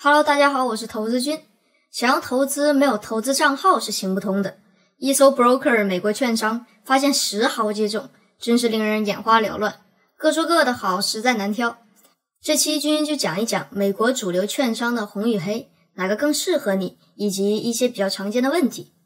Hello， 大家好，我是投资君。想要投资没有投资账号是行不通的。一搜 broker 美国券商，发现10好几种，真是令人眼花缭乱，各说各的好，实在难挑。这期君就讲一讲美国主流券商的红与黑，哪个更适合你，以及一些比较常见的问题。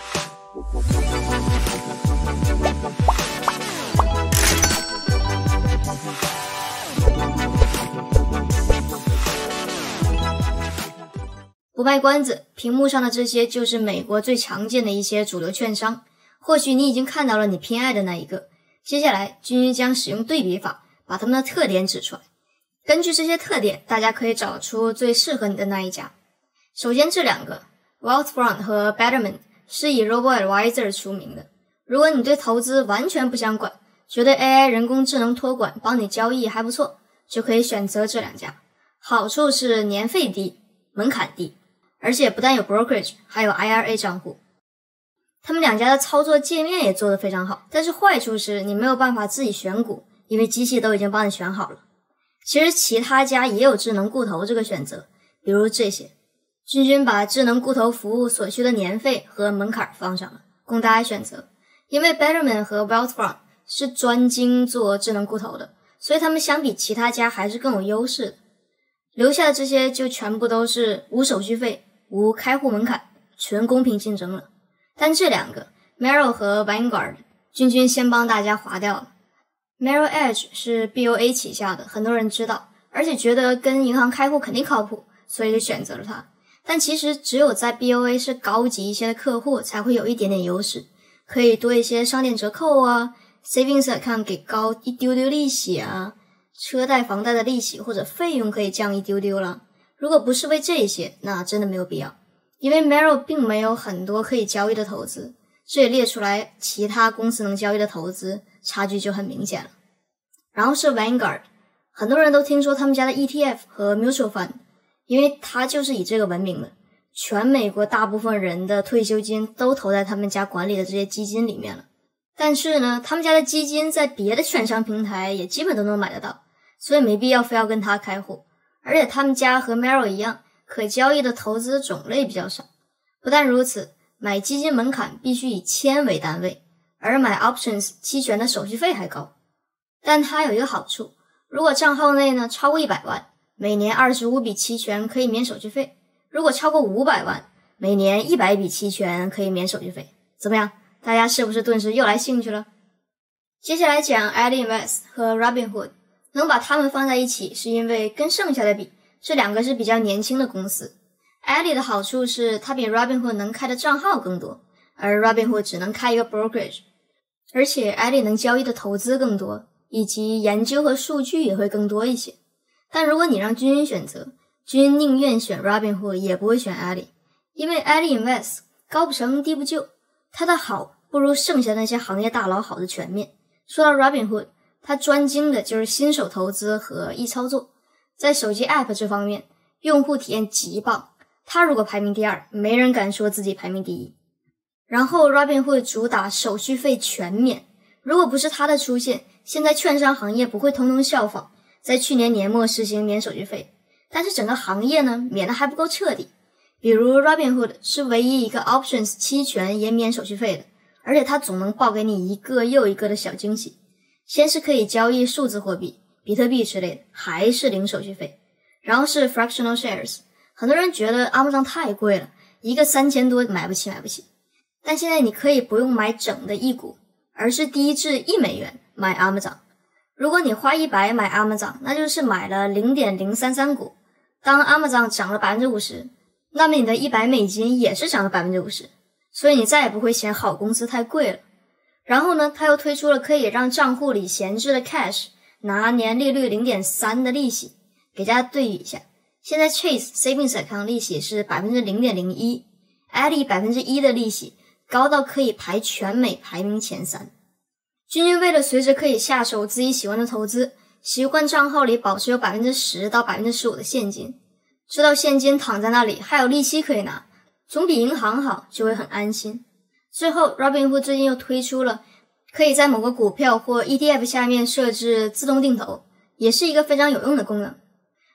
不卖关子，屏幕上的这些就是美国最常见的一些主流券商，或许你已经看到了你偏爱的那一个。接下来君将使用对比法把它们的特点指出来，根据这些特点大家可以找出最适合你的那一家。首先这两个 Wealthfront 和 Betterment 是以 Robo-Advisor 出名的。如果你对投资完全不想管，觉得 AI 人工智能托管帮你交易还不错，就可以选择这两家。好处是年费低，门槛低，而且不但有 brokerage 还有 IRA 账户。他们两家的操作界面也做得非常好，但是坏处是你没有办法自己选股，因为机器都已经帮你选好了。其实其他家也有智能固投这个选择，比如这些。君把智能固投服务所需的年费和门槛放上了，供大家选择。因为 Betterment 和 Wealthfront 是专精做智能固投的，所以他们相比其他家还是更有优势的。留下的这些就全部都是无手续费、无开户门槛，纯公平竞争了。但这两个 Merrill 和 Vanguard 君先帮大家划掉了。Merrill Edge 是 BOA 旗下的，很多人知道，而且觉得跟银行开户肯定靠谱，所以就选择了它。但其实只有在 BOA 是高级一些的客户才会有一点点优势，可以多一些商店折扣啊， Savings Account 给高一丢丢利息啊，车贷房贷的利息或者费用可以降一丢丢了。如果不是为这些，那真的没有必要，因为 Merrill 并没有很多可以交易的投资，这也列出来其他公司能交易的投资，差距就很明显了。然后是 Vanguard， 很多人都听说他们家的 ETF 和 Mutual Fund， 因为它就是以这个闻名的，全美国大部分人的退休金都投在他们家管理的这些基金里面了。但是呢，他们家的基金在别的券商平台也基本都能买得到，所以没必要非要跟他开户。而且他们家和 Merrill 一样，可交易的投资种类比较少。不但如此，买基金门槛必须以千为单位，而买 options 期权的手续费还高。但它有一个好处，如果账号内呢超过100万，每年25笔期权可以免手续费；如果超过500万，每年100笔期权可以免手续费。怎么样？大家是不是顿时又来兴趣了？接下来讲 Ally Invest 和 Robinhood， 能把它们放在一起是因为跟剩下的比，这两个是比较年轻的公司。Ally 的好处是它比 Robinhood 能开的账号更多，而 Robinhood 只能开一个 brokerage， 而且 Ally 能交易的投资更多，以及研究和数据也会更多一些。但如果你让君选择，君宁愿选 Robinhood 也不会选 Ally， 因为 Ally Invest 高不成低不就，它的好不如剩下那些行业大佬好的全面。说到 Robinhood， 它专精的就是新手投资和易操作，在手机 App 这方面用户体验极棒，它如果排名第2，没人敢说自己排名第1。然后 Robinhood 主打手续费全免，如果不是它的出现，现在券商行业不会通通效仿，在去年年末实行免手续费。但是整个行业呢，免得还不够彻底。比如 Robinhood 是唯一一个 options 期权也免手续费的，而且它总能报给你一个又一个的小惊喜。先是可以交易数字货币、比特币之类的，还是零手续费。然后是 fractional shares， 很多人觉得 Amazon 太贵了，一个3000多买不起。但现在你可以不用买整的一股，而是低至$1买 Amazon。如果你花100买 Amazon， 那就是买了 0.033 股。当 Amazon 涨了 50%， 那么你的$100也是涨了 50%， 所以你再也不会嫌好公司太贵了。然后呢，它又推出了可以让账户里闲置的 cash 拿年利率 0.3% 的利息。给大家对比一下，现在 Chase Savings Account 利息是 0.01%， Ally 1% 的利息高到可以排全美排名前3。君为了随时可以下手自己喜欢的投资，习惯账号里保持有 10% 到 15% 的现金，知道现金躺在那里还有利息可以拿，总比银行好，就会很安心。最后 Robinhood 最近又推出了可以在某个股票或 ETF 下面设置自动定投，也是一个非常有用的功能。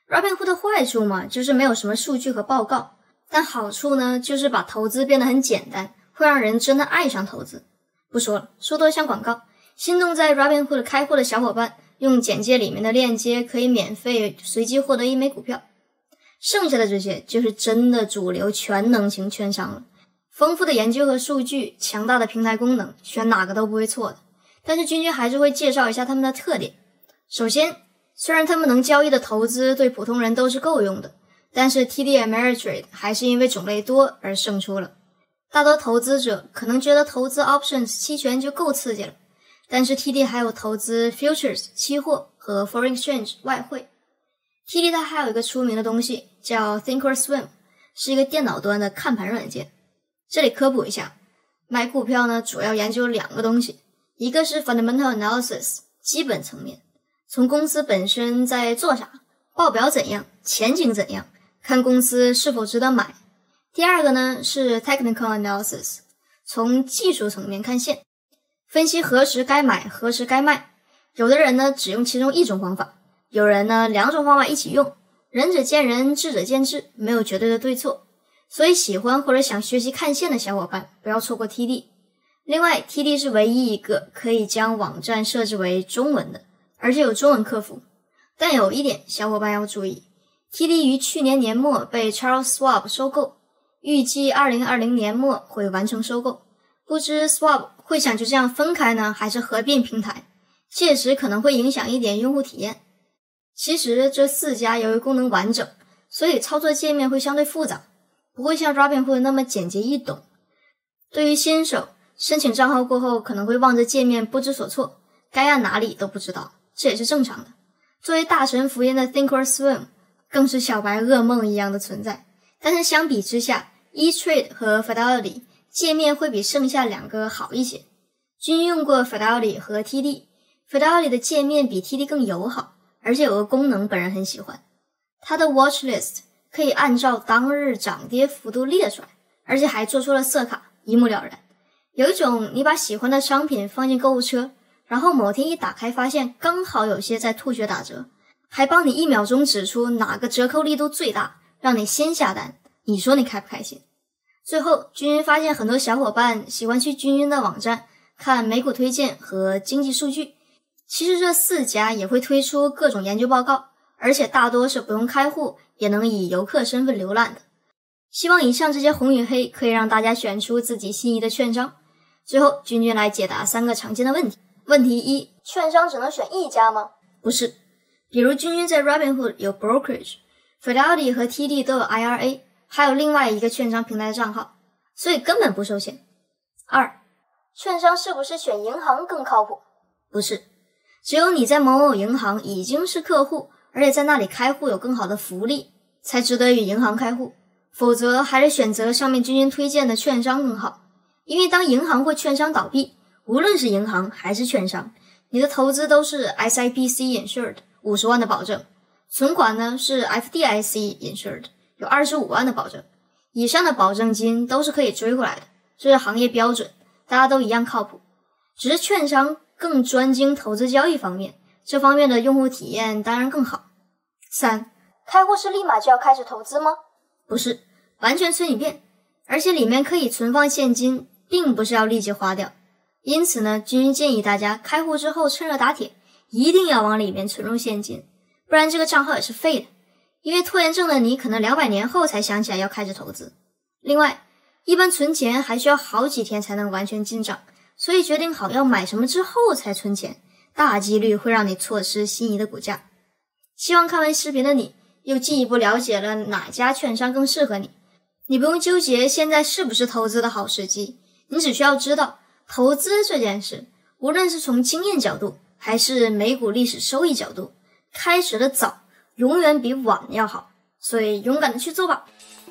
Robinhood 的坏处嘛，就是没有什么数据和报告，但好处呢，就是把投资变得很简单，会让人真的爱上投资。不说了，说多像广告。心动在 Robinhood 开户的小伙伴，用简介里面的链接可以免费随机获得1枚股票。剩下的这些就是真的主流全能型券商了，丰富的研究和数据，强大的平台功能，选哪个都不会错的。但是君君还是会介绍一下他们的特点。首先，虽然他们能交易的投资对普通人都是够用的，但是 TD Ameritrade 还是因为种类多而胜出了。大多投资者可能觉得投资 options 期权就够刺激了，但是 TD 还有投资 futures 期货和 foreign exchange 外汇。TD 它还有一个出名的东西叫 Thinkorswim， 是一个电脑端的看盘软件。这里科普一下，买股票呢主要研究2个东西，一个是 fundamental analysis 基本层面，从公司本身在做啥，报表怎样，前景怎样，看公司是否值得买。第二个呢是 technical analysis， 从技术层面看线，分析何时该买，何时该卖。有的人呢只用其中一种方法，有人呢2种方法一起用，仁者见仁，智者见智，没有绝对的对错。所以喜欢或者想学习看线的小伙伴不要错过 TD。 另外 TD 是唯一一个可以将网站设置为中文的，而且有中文客服。但有一点小伙伴要注意， TD 于去年年末被 Charles Schwab 收购，预计2020年末会完成收购。不知 Schwab 会想就这样分开呢，还是合并平台，届时可能会影响一点用户体验。其实这4家由于功能完整，所以操作界面会相对复杂，不会像 Robinhood 那么简洁易懂。对于新手，申请账号过后可能会望着界面不知所措，该按哪里都不知道，这也是正常的。作为大神福音的 Thinkorswim 更是小白噩梦一样的存在。但是相比之下， E-Trade 和 Fidelity 界面会比剩下2个好一些。均用过 Fidelity 和 TD， Fidelity 的界面比 TD 更友好，而且有个功能本人很喜欢，它的 Watch List 可以按照当日涨跌幅度列出来，而且还做出了色卡，一目了然。有一种你把喜欢的商品放进购物车，然后某天一打开发现刚好有些在吐血打折，还帮你1秒钟指出哪个折扣力度最大，让你先下单，你说你开不开心？最后君君发现很多小伙伴喜欢去君君的网站看美股推荐和经济数据，其实这4家也会推出各种研究报告，而且大多是不用开户也能以游客身份浏览的。希望以上这些红与黑可以让大家选出自己心仪的券商。最后君君来解答3个常见的问题。问题1，券商只能选1家吗？不是，比如君君在 Robinhood 有 brokerage， Fidelity 和 TD 都有 IRA， 还有另外一个券商平台的账号，所以根本不受限。2，券商是不是选银行更靠谱？不是，只有你在某某银行已经是客户，而且在那里开户有更好的福利，才值得与银行开户，否则还是选择上面君君推荐的券商更好。因为当银行或券商倒闭，无论是银行还是券商，你的投资都是 SIPC insured 50万的保证，存款呢是 FDIC insured 有25万的保证，以上的保证金都是可以追回来的，这是行业标准，大家都一样靠谱。只是券商更专精投资交易方面，这方面的用户体验当然更好。3，开户是立马就要开始投资吗？不是，完全随你便，而且里面可以存放现金，并不是要立即花掉。因此呢，君君建议大家开户之后趁热打铁，一定要往里面存入现金，不然这个账号也是废的。因为拖延症的你可能200年后才想起来要开始投资。另外，一般存钱还需要好几天才能完全进账，所以决定好要买什么之后才存钱，大几率会让你错失心仪的股价。希望看完视频的你又进一步了解了哪家券商更适合你。你不用纠结现在是不是投资的好时机，你只需要知道投资这件事，无论是从经验角度还是美股历史收益角度，开始的早永远比晚要好，所以勇敢的去做吧。